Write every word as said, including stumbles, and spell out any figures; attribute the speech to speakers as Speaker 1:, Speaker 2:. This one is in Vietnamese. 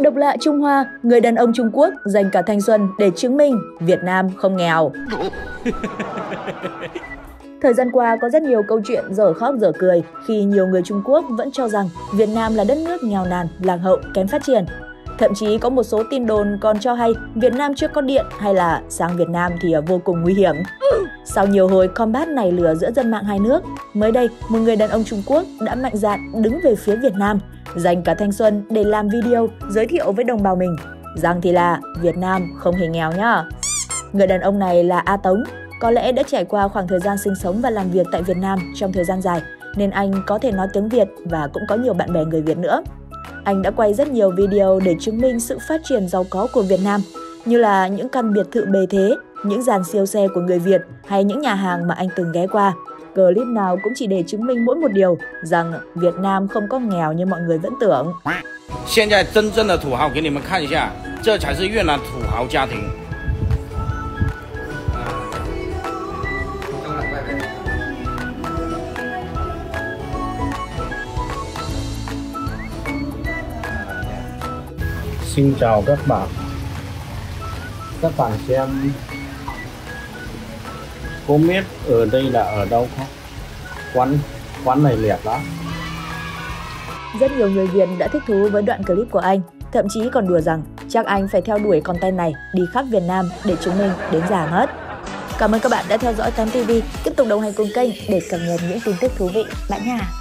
Speaker 1: Độc lạ Trung Hoa, người đàn ông Trung Quốc dành cả thanh xuân để chứng minh Việt Nam không nghèo. Thời gian qua có rất nhiều câu chuyện dở khóc dở cười khi nhiều người Trung Quốc vẫn cho rằng Việt Nam là đất nước nghèo nàn, lạc hậu, kém phát triển. Thậm chí có một số tin đồn còn cho hay Việt Nam chưa có điện hay là sang Việt Nam thì vô cùng nguy hiểm. Sau nhiều hồi combat nảy lửa giữa dân mạng hai nước, mới đây một người đàn ông Trung Quốc đã mạnh dạn đứng về phía Việt Nam, dành cả thanh xuân để làm video giới thiệu với đồng bào mình rằng thì là Việt Nam không hề nghèo nhá. Người đàn ông này là A Tống, có lẽ đã trải qua khoảng thời gian sinh sống và làm việc tại Việt Nam trong thời gian dài nên anh có thể nói tiếng Việt và cũng có nhiều bạn bè người Việt nữa. Anh đã quay rất nhiều video để chứng minh sự phát triển giàu có của Việt Nam, như là những căn biệt thự bề thế, những dàn siêu xe của người Việt hay những nhà hàng mà anh từng ghé qua. Clip nào cũng chỉ để chứng minh mỗi một điều, rằng Việt Nam không có nghèo như mọi người vẫn tưởng.
Speaker 2: Hiện tại chân正的土豪给你们看一下，这才是越南土豪家庭。
Speaker 3: Xin chào các bạn. Các bạn xem có biết ở đây là ở đâu không? Quán quán này đẹp lắm.
Speaker 1: Rất nhiều người Việt đã thích thú với đoạn clip của anh, thậm chí còn đùa rằng chắc anh phải theo đuổi content này đi khắp Việt Nam để chứng minh đến già mất. Cảm ơn các bạn đã theo dõi tám ti vi, tiếp tục đồng hành cùng kênh để cập nhật những tin tức thú vị bạn nha.